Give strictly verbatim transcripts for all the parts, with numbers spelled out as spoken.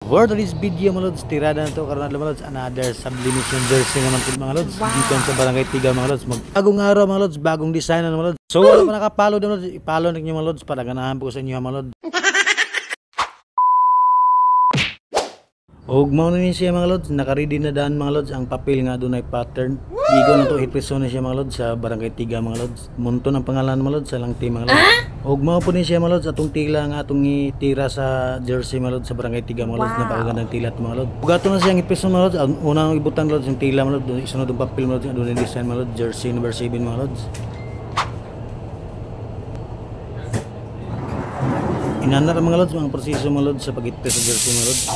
For today's video mga lods, tirada na to karon mga lods, another sublimation jersey naman po mga lods. Wow. Dito sa Barangay Tiga mga lods. Mag bagong araw mga lods, bagong design na mga lods. So wala pa nakapalo mga lods, ipalo na niyo mga lods para ganahan po sa inyo mga lods. Og mao na ni siya mga lods, naka-ready na daan mga lods ang papel nga dunay pattern. Gigo na to ipreso na siya mga lods sa Barangay Tiga mga lods. Munto ng pangalan mga lods sa lang team mga lods. Og mao po ni siya mga lods atong tila nga atong itira sa jersey mga lods sa Barangay Tiga mga lods. Wow. Napakagandang tila to mga lods. Ug ato na siyang ipreso mga lods. Ang unang ibutang lods yung tila mga lods, isunod ang papel mga lods, dunay design mga lods, jersey number seven mga lods. Inanar mga lods mga proseso mga lods sa pag-itpres sa jersey mga lods.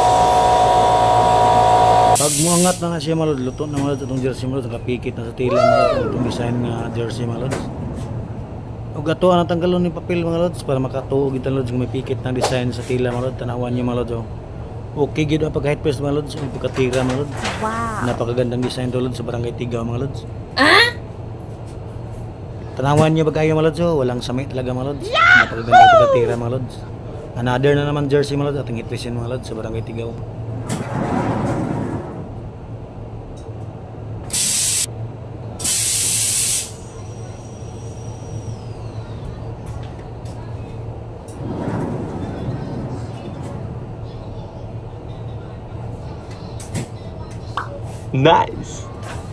Pag muangat na na siya mga lods, luto na mga lods itong jersey mga lods, nakapikit na sa tila mga lods itong design nga jersey mga lods. Ug ato ang tanggalon ni papel mga lods para makatuog itong lods kung may pikit na design sa tila mga lods. Tanawan niyo mga lods. Oh. Okay gid ang pag-headpress mga lods, ang pagkatira mga lods. Wow. Napakagandang design to lods sa Barangay Tiga mga lods. Ah? Tanawan niyo bagay mga lods, oh. Walang samay talaga mga lods. Yeah! Napakagandang pagkatira mga lods. Another na naman jersey mga lods ating hitpressin mga lods sa Barangay Tiga. Oh. Nice.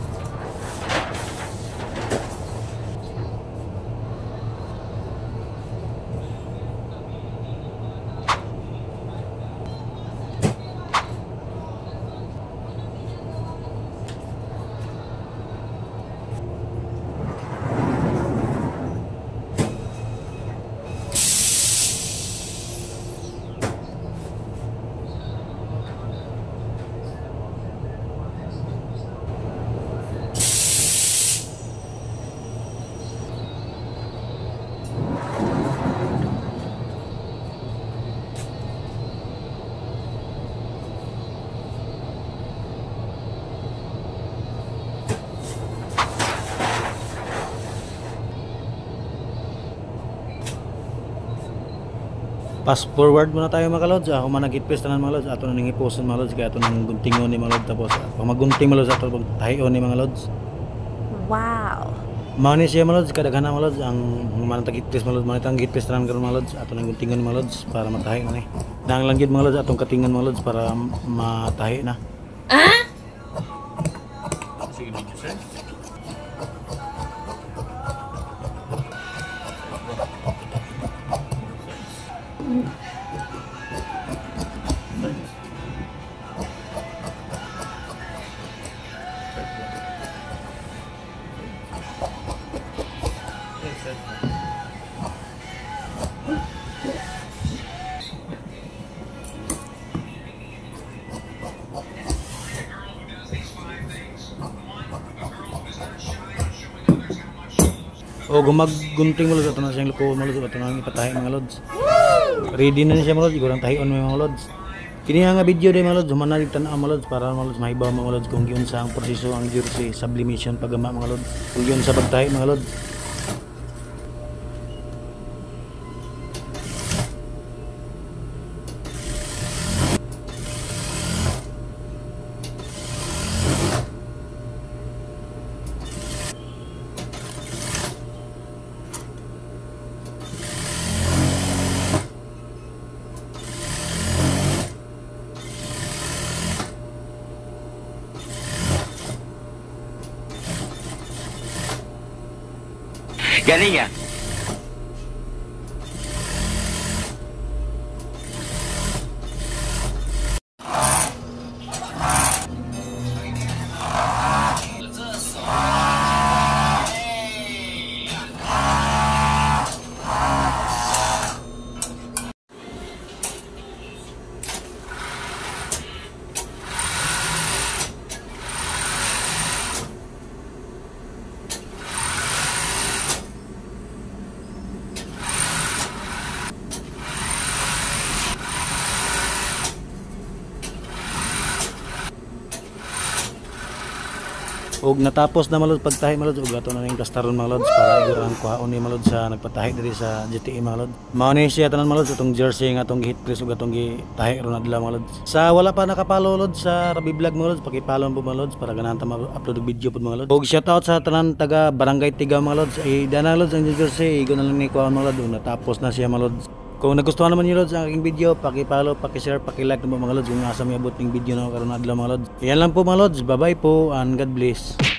Pass forward muna tayo mga lods. Ako man nag-hitpress tanan mga lods. Ato na ning iposon mga lods, kaya ato nang guntingon ni mga lods. Tapos pag magunting mga lods ato pag tahion ni mga lods. Wow. Mao ni siya mga lods, kadaghanan mga lods ang man tag-hitpress mga lods, man tang hitpress tanan karon mga lods. Ato nang guntingon ni mga lods para matahi na ni. Nang lang gid mga lods atong katingan mga lods para matahi na. Ah? Sige video sir. O gumaggunting mo lods ato na siyang luko mo lods ato na ipatahi mga lods. Ready na siya mga lods, igurang tahion mo mga lods. Kini nga video day mga lods, human na tan-aw mga lods para mga lods mahibaw mga lods kung yun sa ang proseso ang jersey sublimation pagama mga lods. Kung yun sa pagtahi mga lods. Galing yan. ug natapos na mga lods pagtahi mga lods ug ato na ning plastaron mga lods para igurang kuhaon ni mga lods sa nagpatahi diri sa G T A mga lods. Mao ni siya tanan mga lods atong jersey nga atong gihit press ug atong gitahi ron adlaw mga lods. Sa wala pa nakapalo lods sa Rabi Vlog mga lods, paki-follow po mga lods para ganahan ta ma-upload og video pod mga lods. Ug shout out sa tanan taga Barangay Tigaw mga lods. Ay dana lods ang jersey igo na lang ni kuhaon mga lods ug natapos na siya mga lods. Kung nagustuhan naman niyo lods ang aking video, paki-follow, paki-share, paki-like na po mga lods kung asa may abot ng video na karon adlaw mga lods. Yan lang po mga lods. Bye-bye po and God bless.